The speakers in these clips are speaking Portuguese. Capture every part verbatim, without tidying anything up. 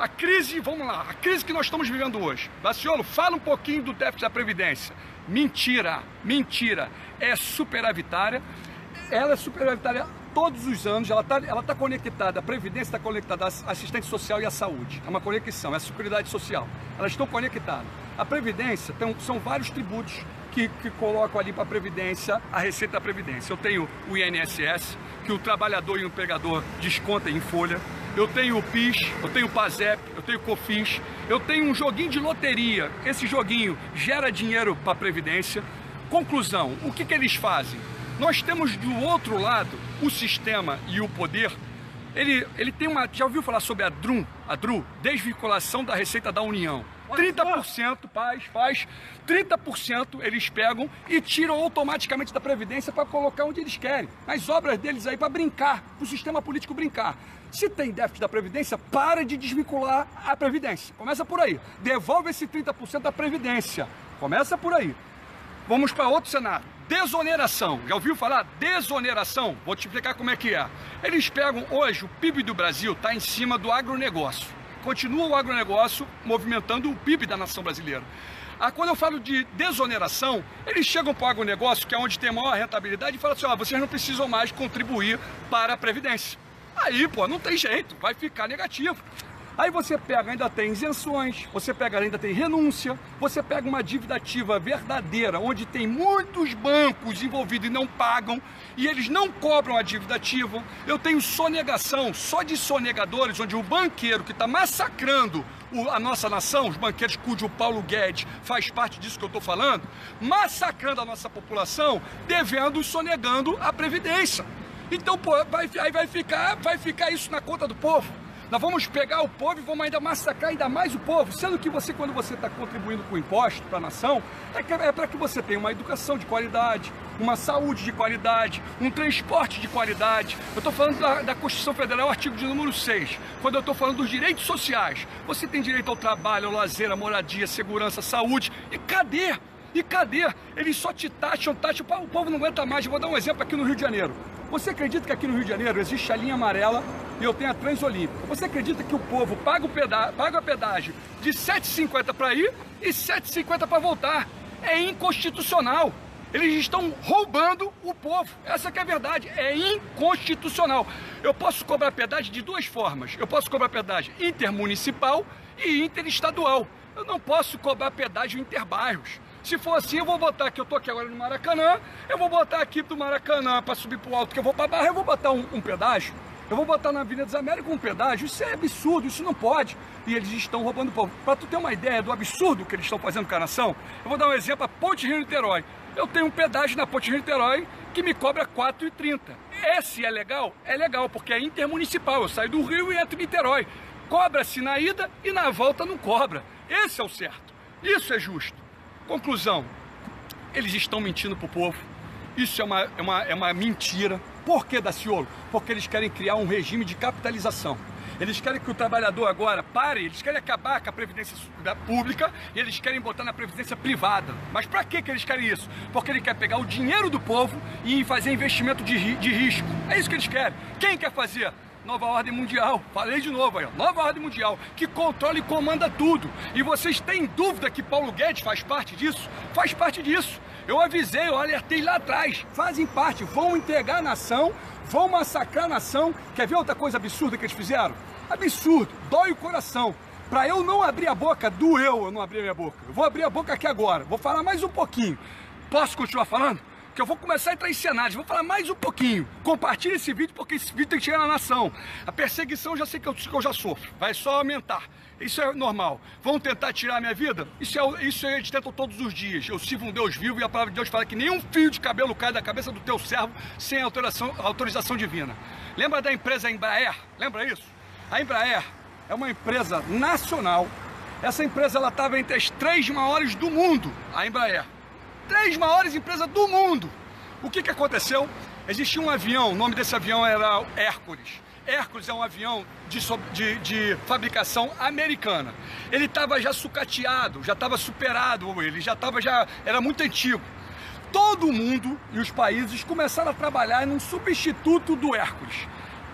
A crise, vamos lá, a crise que nós estamos vivendo hoje. Daciolo, fala um pouquinho do déficit da Previdência. Mentira, mentira. É superavitária. Ela é superavitária todos os anos, ela está ela tá conectada, a Previdência está conectada à assistência social e à saúde. É uma conexão, é a Seguridade Social. Elas estão conectadas. A Previdência, tem, são vários tributos que, que colocam ali para a Previdência, a receita da Previdência. Eu tenho o I N S S, que o trabalhador e o empregador descontam em folha. Eu tenho o PIS, eu tenho o PASEP, eu tenho o COFINS, eu tenho um joguinho de loteria. Esse joguinho gera dinheiro para a Previdência. Conclusão, o que, que eles fazem? Nós temos do outro lado o sistema e o poder. Ele, ele tem uma... Já ouviu falar sobre a D R U? A D R U? Desvinculação da Receita da União. trinta por cento faz, faz, trinta por cento eles pegam e tiram automaticamente da Previdência para colocar onde eles querem. As obras deles aí para brincar, para o sistema político brincar. Se tem déficit da Previdência, para de desvincular a Previdência. Começa por aí. Devolve esse trinta por cento da Previdência. Começa por aí. Vamos para outro cenário. Desoneração. Já ouviu falar? Desoneração. Vou te explicar como é que é. Eles pegam hoje, o P I B do Brasil está em cima do agronegócio. Continua o agronegócio movimentando o P I B da nação brasileira. Ah, quando eu falo de desoneração, eles chegam para o agronegócio, que é onde tem maior rentabilidade, e falam assim, ó, vocês não precisam mais contribuir para a Previdência. Aí, pô, não tem jeito, vai ficar negativo. Aí você pega, ainda tem isenções, você pega, ainda tem renúncia, você pega uma dívida ativa verdadeira, onde tem muitos bancos envolvidos e não pagam, e eles não cobram a dívida ativa. Eu tenho sonegação, só de sonegadores, onde o banqueiro que está massacrando o, a nossa nação, os banqueiros cujo Paulo Guedes faz parte disso que eu estou falando, massacrando a nossa população, devendo e sonegando a Previdência. Então, pô, vai, aí vai ficar, vai ficar isso na conta do povo. Nós vamos pegar o povo e vamos ainda massacrar ainda mais o povo, sendo que você, quando você está contribuindo com imposto para a nação, é, é para que você tenha uma educação de qualidade, uma saúde de qualidade, um transporte de qualidade. Eu estou falando da, da Constituição Federal, artigo de número seis, quando eu estou falando dos direitos sociais. Você tem direito ao trabalho, ao lazer, à moradia, segurança, saúde. E cadê? E cadê? Eles só te taxam, taxam, o povo não aguenta mais. Eu vou dar um exemplo aqui no Rio de Janeiro. Você acredita que aqui no Rio de Janeiro existe a linha amarela e eu tenho a Transolímpica? Você acredita que o povo paga o pedágio, paga a pedágio de sete reais e cinquenta centavos para ir e sete reais e cinquenta centavos para voltar? É inconstitucional. Eles estão roubando o povo. Essa que é a verdade. É inconstitucional. Eu posso cobrar pedágio de duas formas. Eu posso cobrar pedágio intermunicipal e interestadual. Eu não posso cobrar pedágio interbairros. Se for assim, eu vou botar aqui, eu tô aqui agora no Maracanã, eu vou botar aqui do Maracanã para subir pro alto, que eu vou para Barra, eu vou botar um, um pedágio, eu vou botar na Avenida das Américas um pedágio. Isso é absurdo, isso não pode. E eles estão roubando o povo. Para tu ter uma ideia do absurdo que eles estão fazendo com a nação, eu vou dar um exemplo, a Ponte Rio-Niterói. Eu tenho um pedágio na Ponte Rio-Niterói que me cobra quatro reais e trinta centavos. Esse é legal? É legal, porque é intermunicipal, eu saio do Rio e entro em Niterói. Cobra-se na ida e na volta não cobra. Esse é o certo. Isso é justo. Conclusão, eles estão mentindo para o povo. Isso é uma, é, uma, é uma mentira. Por que, Daciolo? Porque eles querem criar um regime de capitalização. Eles querem que o trabalhador agora pare, eles querem acabar com a previdência pública e eles querem botar na previdência privada. Mas para que, que eles querem isso? Porque eles querem pegar o dinheiro do povo e fazer investimento de, de risco. É isso que eles querem. Quem quer fazer? Nova ordem mundial, falei de novo aí, ó. Nova ordem mundial, que controla e comanda tudo. E vocês têm dúvida que Paulo Guedes faz parte disso? Faz parte disso. Eu avisei, eu alertei lá atrás. Fazem parte, vão entregar a nação, vão massacrar a nação. Quer ver outra coisa absurda que eles fizeram? Absurdo, dói o coração. Para eu não abrir a boca, doeu eu não abrir a minha boca. Eu vou abrir a boca aqui agora, vou falar mais um pouquinho. Posso continuar falando? Que eu vou começar a entrar em cenários, vou falar mais um pouquinho. Compartilhe esse vídeo, porque esse vídeo tem que chegar na nação. A perseguição eu já sei que eu, que eu já sofro, vai só aumentar. Isso é normal. Vão tentar tirar a minha vida? Isso, é, isso eles tentam todos os dias. Eu sirvo um Deus vivo e a palavra de Deus fala que nenhum fio de cabelo cai da cabeça do teu servo sem autorização, autorização divina. Lembra da empresa Embraer? Lembra isso? A Embraer é uma empresa nacional. Essa empresa ela estava entre as três maiores do mundo, a Embraer. Três maiores empresas do mundo. O que que aconteceu? Existia um avião, o nome desse avião era Hércules. Hércules é um avião de, de, de fabricação americana. Ele estava já sucateado, já estava superado, ele já estava, já era muito antigo. Todo mundo e os países começaram a trabalhar num substituto do Hércules.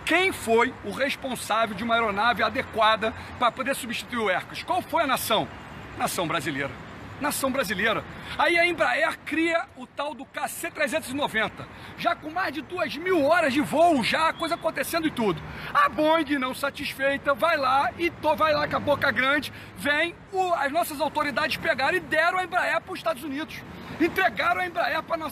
Quem foi o responsável de uma aeronave adequada para poder substituir o Hércules? Qual foi a nação? Nação brasileira. Nação brasileira. Aí a Embraer cria o tal do K C trezentos e noventa, já com mais de duas mil horas de voo, já a coisa acontecendo e tudo. A Boeing, não satisfeita, vai lá e to, vai lá com a boca grande, vem, o, as nossas autoridades pegaram e deram a Embraer para os Estados Unidos. Entregaram a Embraer para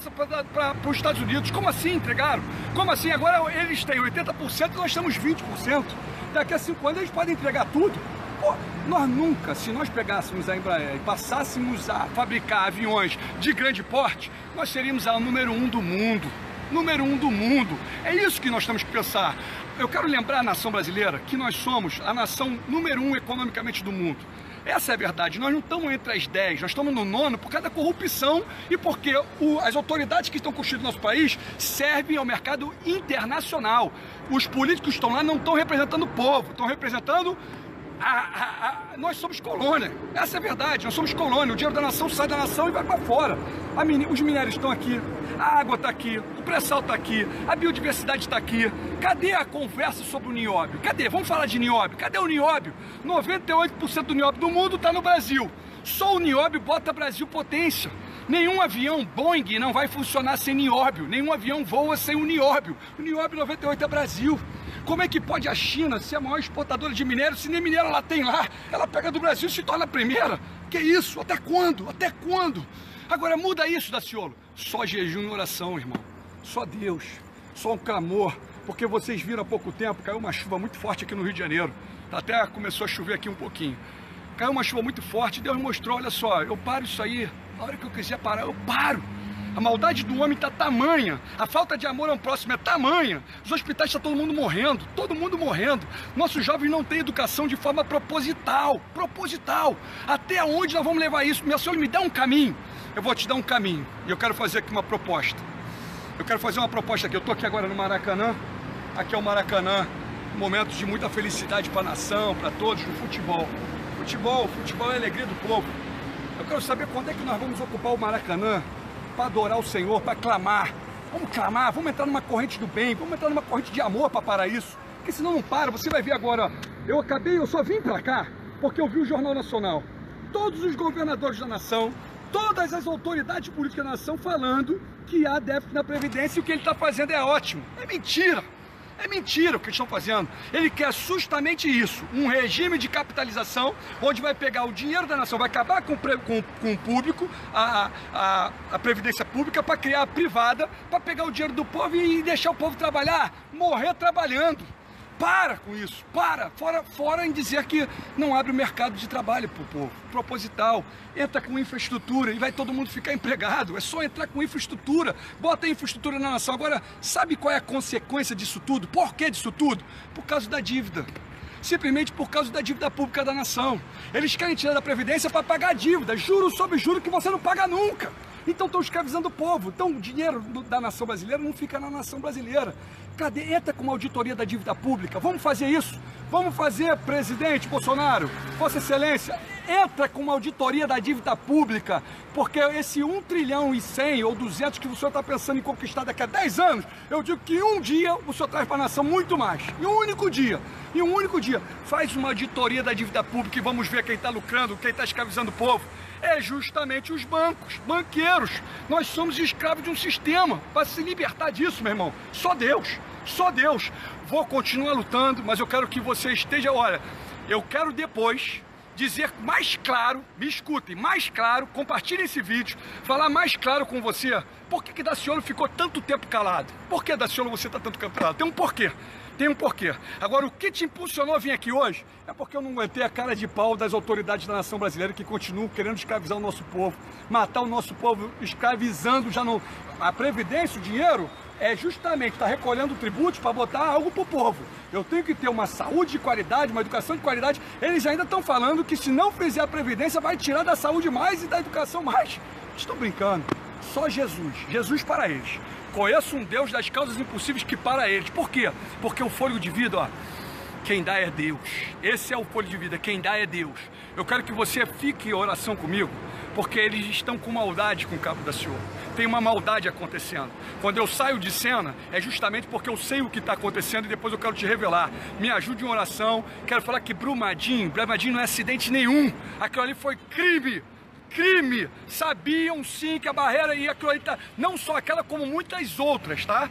os Estados Unidos. Como assim entregaram? Como assim? Agora eles têm oitenta por cento e nós temos vinte por cento. Daqui a cinco anos eles podem entregar tudo. Pô, nós nunca, se nós pegássemos a Embraer e passássemos a fabricar aviões de grande porte, nós seríamos a número um do mundo. Número um do mundo. É isso que nós temos que pensar. Eu quero lembrar a nação brasileira que nós somos a nação número um economicamente do mundo. Essa é a verdade. Nós não estamos entre as dez, nós estamos no nono por causa da corrupção e porque o, as autoridades que estão construindo nosso país servem ao mercado internacional. Os políticos que estão lá não estão representando o povo, estão representando... A, a, a, nós somos colônia, essa é a verdade, nós somos colônia, o dinheiro da nação sai da nação e vai para fora. A, os minérios estão aqui, a água está aqui, o pré-sal está aqui, a biodiversidade está aqui. Cadê a conversa sobre o nióbio? Cadê? Vamos falar de nióbio. Cadê o nióbio? noventa e oito por cento do nióbio do mundo está no Brasil. Só o nióbio bota Brasil potência. Nenhum avião Boeing não vai funcionar sem nióbio, nenhum avião voa sem o nióbio. O nióbio noventa e oito é Brasil. Como é que pode a China ser a maior exportadora de minério se nem minério ela tem lá? Ela pega do Brasil e se torna a primeira. Que isso? Até quando? Até quando? Agora muda isso, Daciolo. Só jejum e oração, irmão. Só Deus. Só um clamor. Porque vocês viram há pouco tempo, caiu uma chuva muito forte aqui no Rio de Janeiro. Até começou a chover aqui um pouquinho. Caiu uma chuva muito forte, Deus mostrou, olha só, eu paro isso aí. A hora que eu quiser parar, eu paro. A maldade do homem está tamanha, a falta de amor ao próximo é tamanha. Os hospitais estão todo mundo morrendo, todo mundo morrendo. Nossos jovens não têm educação de forma proposital, proposital. Até onde nós vamos levar isso? Meu Senhor, me dá um caminho. Eu vou te dar um caminho e eu quero fazer aqui uma proposta. Eu quero fazer uma proposta aqui. Eu estou aqui agora no Maracanã. Aqui é o Maracanã, momentos de muita felicidade para a nação, para todos, no futebol. Futebol, futebol é a alegria do povo. Eu quero saber quando é que nós vamos ocupar o Maracanã para adorar o Senhor, para clamar. Vamos clamar, vamos entrar numa corrente do bem, vamos entrar numa corrente de amor para parar isso. Porque senão não para. Você vai ver agora, ó, eu acabei, eu só vim para cá porque eu vi o Jornal Nacional. Todos os governadores da nação, todas as autoridades políticas da nação falando que há déficit na Previdência e o que ele está fazendo é ótimo. É mentira. É mentira o que eles estão fazendo. Ele quer justamente isso, um regime de capitalização, onde vai pegar o dinheiro da nação, vai acabar com, com, com o público, a, a, a previdência pública, para criar a privada, para pegar o dinheiro do povo e deixar o povo trabalhar, morrer trabalhando. Para com isso, para, fora, fora em dizer que não abre o mercado de trabalho para o povo, proposital, entra com infraestrutura e vai todo mundo ficar empregado, é só entrar com infraestrutura, bota a infraestrutura na nação. Agora, sabe qual é a consequência disso tudo? Por que disso tudo? Por causa da dívida, simplesmente por causa da dívida pública da nação. Eles querem tirar da Previdência para pagar a dívida, juro sobre juro que você não paga nunca. Então estão escravizando o povo. Então o dinheiro da nação brasileira não fica na nação brasileira. Cadê? Entra com uma auditoria da dívida pública. Vamos fazer isso? Vamos fazer, presidente Bolsonaro, Vossa Excelência, entra com uma auditoria da dívida pública, porque esse um trilhão e cem ou duzentos que o senhor está pensando em conquistar daqui a dez anos, eu digo que um dia o senhor traz para a nação muito mais. Em um único dia. Em um único dia. Faz uma auditoria da dívida pública e vamos ver quem está lucrando, quem está escravizando o povo. É justamente os bancos, banqueiros. Nós somos escravos de um sistema. Para se libertar disso, meu irmão, só Deus, só Deus. Vou continuar lutando, mas eu quero que você esteja, olha, eu quero depois dizer mais claro, me escutem, mais claro, compartilhem esse vídeo, falar mais claro com você, por que que Daciolo ficou tanto tempo calado? Por que, Daciolo, você está tanto tempo calado? Tem um porquê. Tem um porquê. Agora, o que te impulsionou a vir aqui hoje é porque eu não aguentei a cara de pau das autoridades da nação brasileira que continuam querendo escravizar o nosso povo, matar o nosso povo, escravizando já não... A Previdência, o dinheiro, é justamente estar tá recolhendo tributos para botar algo para o povo. Eu tenho que ter uma saúde de qualidade, uma educação de qualidade. Eles ainda estão falando que se não fizer a Previdência vai tirar da saúde mais e da educação mais. Estão brincando. Só Jesus. Jesus para eles. Conheço um Deus das causas impossíveis que para eles. Por quê? Porque o fôlego de vida, ó, Quem dá é Deus. Esse é o Folha de Vida, quem dá é Deus. Eu quero que você fique em oração comigo, porque eles estão com maldade com o Cabo da Ciolo. Tem uma maldade acontecendo. Quando eu saio de cena, é justamente porque eu sei o que está acontecendo e depois eu quero te revelar. Me ajude em oração. Quero falar que Brumadinho, Brumadinho não é acidente nenhum. Aquilo ali foi crime. Crime. Sabiam sim que a barreira ia acreditar, não só aquela como muitas outras, tá?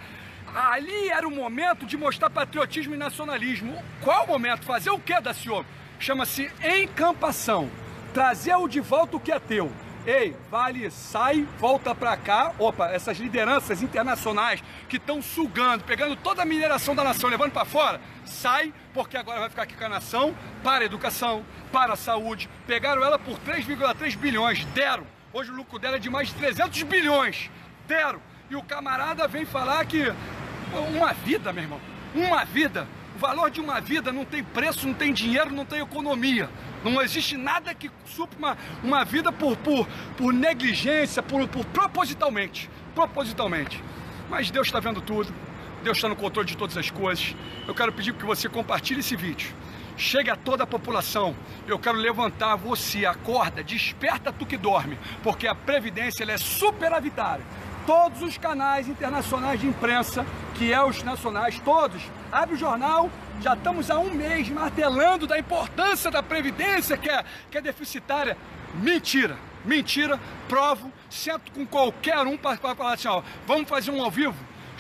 Ali era o momento de mostrar patriotismo e nacionalismo. Qual o momento? Fazer o que, Daciolo? Chama-se encampação. Trazer-o de volta o que é teu. Ei, Vale, sai, volta pra cá. Opa, essas lideranças internacionais que estão sugando, pegando toda a mineração da nação, levando para fora, sai, porque agora vai ficar aqui com a nação, para a educação, para a saúde. Pegaram ela por três vírgula três bilhões, deram. Hoje o lucro dela é de mais de trezentos bilhões, deram. E o camarada vem falar que uma vida, meu irmão, uma vida, o valor de uma vida não tem preço, não tem dinheiro, não tem economia. Não existe nada que supre uma, uma vida por, por, por negligência, por, por propositalmente, propositalmente. Mas Deus está vendo tudo, Deus está no controle de todas as coisas. Eu quero pedir que você compartilhe esse vídeo. Chegue a toda a população. Eu quero levantar você, acorda, desperta tu que dorme, porque a Previdência ela é superavitária. Todos os canais internacionais de imprensa, que é os nacionais, todos, abre o jornal, já estamos há um mês martelando da importância da Previdência, que é, que é deficitária. Mentira, mentira, provo, sento com qualquer um para falar assim, ó, vamos fazer um ao vivo,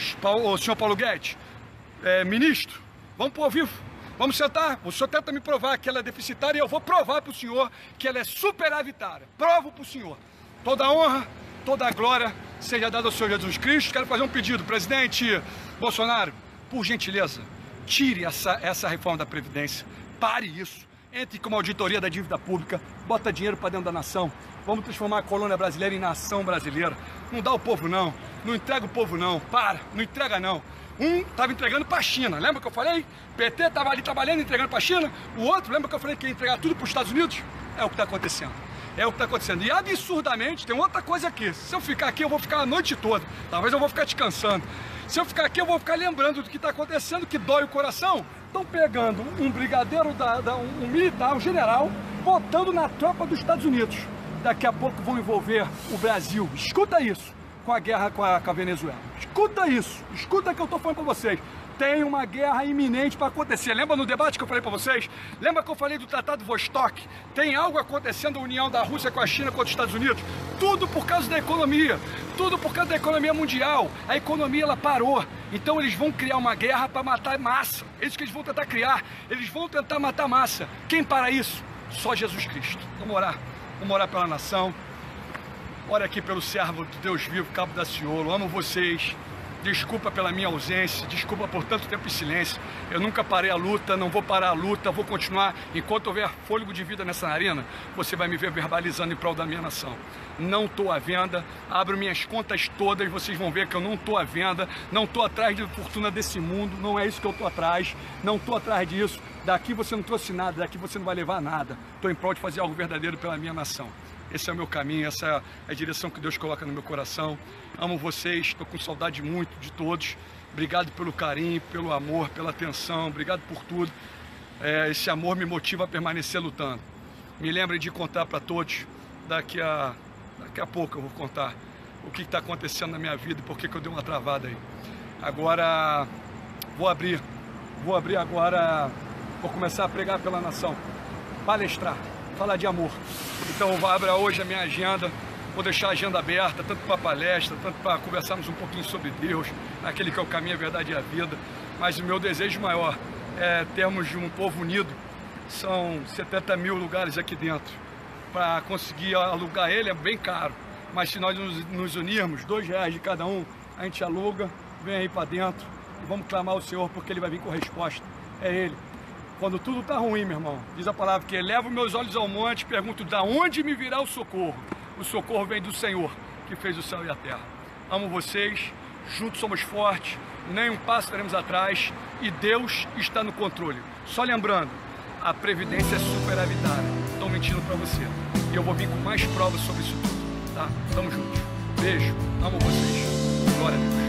o senhor Paulo Guedes, é, ministro, vamos para o ao vivo, vamos sentar, o senhor tenta me provar que ela é deficitária e eu vou provar para o senhor que ela é superavitária, provo para o senhor, toda a honra, toda a glória seja dada ao Senhor Jesus Cristo. Quero fazer um pedido, presidente Bolsonaro, por gentileza, tire essa, essa reforma da Previdência, pare isso, entre com uma auditoria da dívida pública, bota dinheiro para dentro da nação, vamos transformar a colônia brasileira em nação brasileira, não dá o povo não, não entrega o povo não, para, não entrega não. Um estava entregando para a China, lembra que eu falei? P T estava ali trabalhando, entregando para a China, o outro, lembra que eu falei que ia entregar tudo para os Estados Unidos? É o que está acontecendo. É o que está acontecendo. E absurdamente, tem outra coisa aqui. Se eu ficar aqui, eu vou ficar a noite toda. Talvez eu vou ficar descansando. Se eu ficar aqui, eu vou ficar lembrando do que está acontecendo, que dói o coração. Estão pegando um brigadeiro, da, da, um militar, um general, botando na tropa dos Estados Unidos. Daqui a pouco vão envolver o Brasil. Escuta isso, com a guerra com a, com a Venezuela. Escuta isso. Escuta que eu estou falando para vocês. Tem uma guerra iminente para acontecer. Lembra no debate que eu falei para vocês? Lembra que eu falei do Tratado Vostok? Tem algo acontecendo, a união da Rússia com a China, com os Estados Unidos. Tudo por causa da economia. Tudo por causa da economia mundial. A economia, ela parou. Então eles vão criar uma guerra para matar massa. É isso que eles vão tentar criar. Eles vão tentar matar massa. Quem para isso? Só Jesus Cristo. Vamos orar. Vamos orar pela nação. Ora aqui pelo servo de Deus vivo, Cabo da Ciolo. Amo vocês. Desculpa pela minha ausência, desculpa por tanto tempo em silêncio. Eu nunca parei a luta, não vou parar a luta, vou continuar. Enquanto houver fôlego de vida nessa arena, você vai me ver verbalizando em prol da minha nação. Não estou à venda, abro minhas contas todas, vocês vão ver que eu não estou à venda, não estou atrás de fortuna desse mundo, não é isso que eu estou atrás, não estou atrás disso. Daqui você não trouxe nada, daqui você não vai levar nada. Estou em prol de fazer algo verdadeiro pela minha nação. Esse é o meu caminho, essa é a direção que Deus coloca no meu coração. Amo vocês, estou com saudade muito de todos. Obrigado pelo carinho, pelo amor, pela atenção, obrigado por tudo. É, esse amor me motiva a permanecer lutando. Me lembrem de contar para todos, daqui a, daqui a pouco eu vou contar o que está acontecendo na minha vida e por que que eu dei uma travada aí. Agora, vou abrir, vou abrir agora, vou começar a pregar pela nação, palestrar. Falar de amor. Então eu vou abrir hoje a minha agenda, vou deixar a agenda aberta, tanto para palestra, tanto para conversarmos um pouquinho sobre Deus, aquele que é o caminho, a verdade e a vida. Mas o meu desejo maior é termos um povo unido. São setenta mil lugares aqui dentro. Para conseguir alugar ele é bem caro, mas se nós nos, nos unirmos, dois reais de cada um, a gente aluga, vem aí para dentro e vamos clamar ao Senhor, porque Ele vai vir com resposta. É Ele. Quando tudo está ruim, meu irmão, diz a palavra que elevo meus olhos ao monte, pergunto, da onde me virá o socorro? O socorro vem do Senhor, que fez o céu e a terra. Amo vocês, juntos somos fortes, nem um passo teremos atrás, e Deus está no controle. Só lembrando, a Previdência é superavitária. Estão mentindo para você. E eu vou vir com mais provas sobre isso tudo, tá? Tamo juntos. Beijo, amo vocês. Glória a Deus.